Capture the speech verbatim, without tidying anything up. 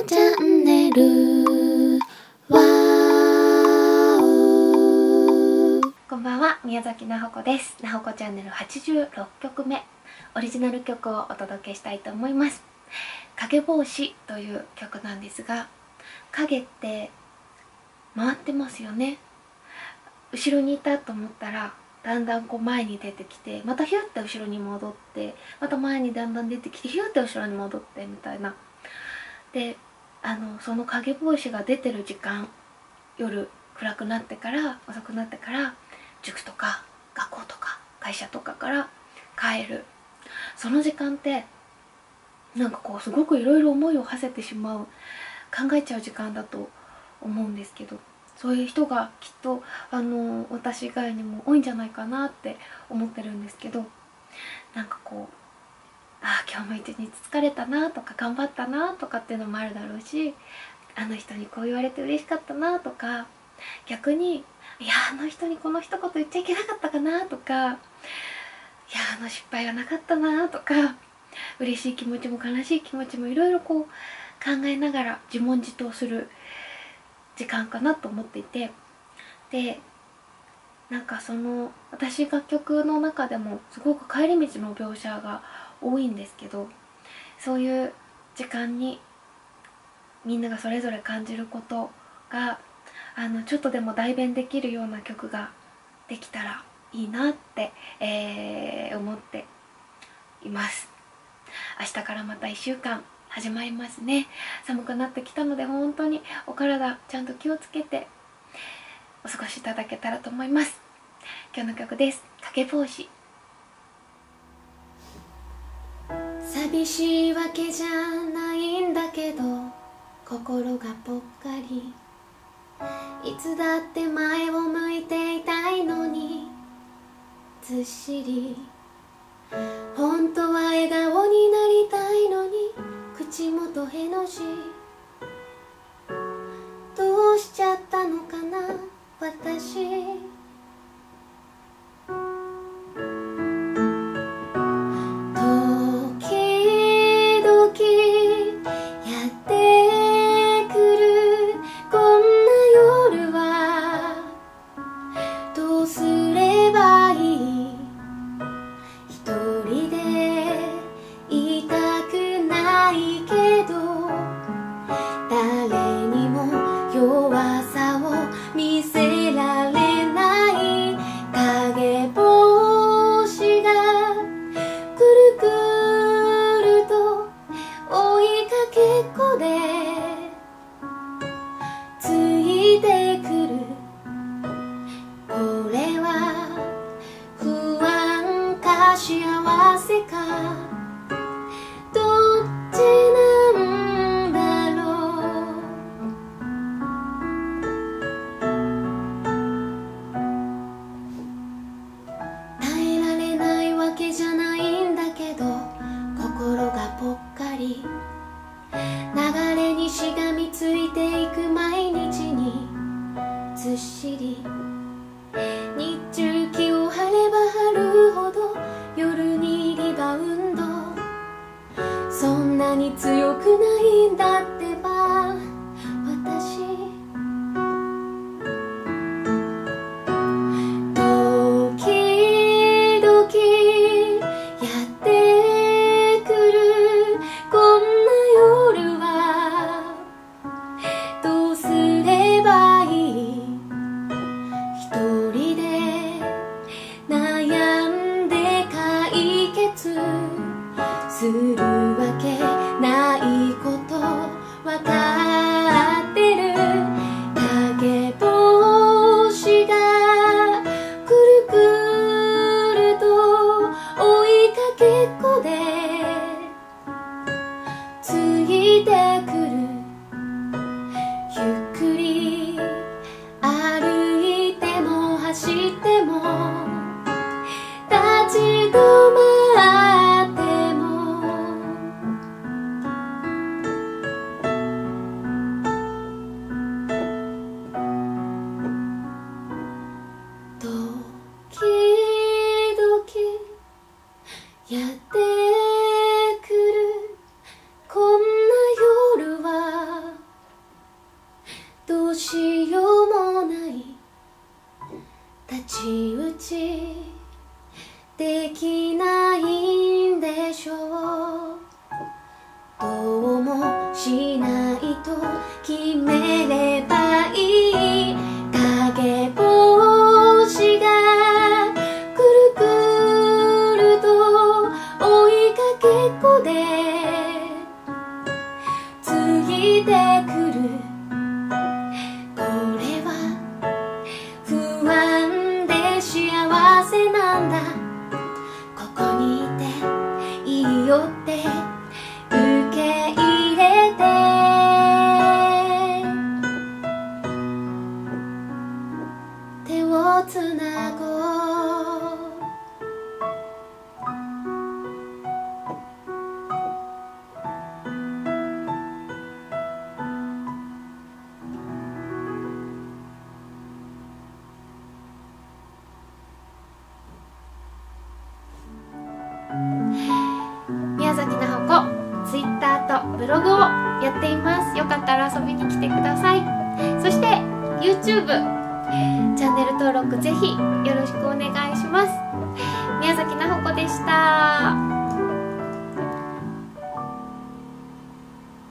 チャンネル。わーこんばんは、宮崎なほこです。なほこチャンネルはちじゅうろっきょくめ、オリジナル曲をお届けしたいと思います。影帽子という曲なんですが、影って回ってますよね。後ろにいたと思ったらだんだんこう前に出てきて、またヒュッて後ろに戻って、また前にだんだん出てきて、ヒュッて後ろに戻ってみたいな。で、あのその影帽子が出てる時間、夜暗くなってから遅くなってから塾とか学校とか会社とかから帰る、その時間ってなんかこうすごくいろいろ思いを馳せてしまう、考えちゃう時間だと思うんですけど、そういう人がきっとあの私以外にも多いんじゃないかなって思ってるんですけど、なんかこう、ああ今日も一日疲れたなとか頑張ったなとかっていうのもあるだろうし、あの人にこう言われて嬉しかったなとか、逆にいやあの人にこの一言言っちゃいけなかったかなとか、いやあの失敗がなかったなとか、嬉しい気持ちも悲しい気持ちもいろいろこう考えながら自問自答する時間かなと思っていて、でなんかその私楽曲の中でもすごく帰り道の描写が多いんですけど、そういう時間にみんながそれぞれ感じることがあのちょっとでも代弁できるような曲ができたらいいなって、えー、思っています。明日からまたいっしゅうかん始まりますね。寒くなってきたので本当にお体ちゃんと気をつけてお過ごしいただけたらと思います。今日の曲です。影帽子。寂しいわけじゃないんだけど心がぽっかり、いつだって前を向いていたいのにずっしり、本当は笑顔になりたいのに口元への字、どうしちゃったのかな私。幸せかどっちなんだろう。耐えられないわけじゃないんだけど心がぽっかり、流れにしがみついていく毎日にずっしり、日中気を張れば張るほど夜にリバウンド、そんなに強くないんだってば私。時々やってくるこんな夜はどうすればいい、一人で悩んで解決するわけないことわかってる。影帽子がくるくると追いかけっこでついてくる、ゆっくり歩いても走っても立ち止まっても、時々やってくるこんな夜口できないんでしょう。どうもしないと決めればいい。影星がくるくると追いかけっこでついてくる。これは不安で幸せなんだ。ここにいていいよって受け入れて、手をつなごう。宮崎奈穂子、ツイッターとブログをやっています。よかったら遊びに来てください。そして YouTube チャンネル登録ぜひよろし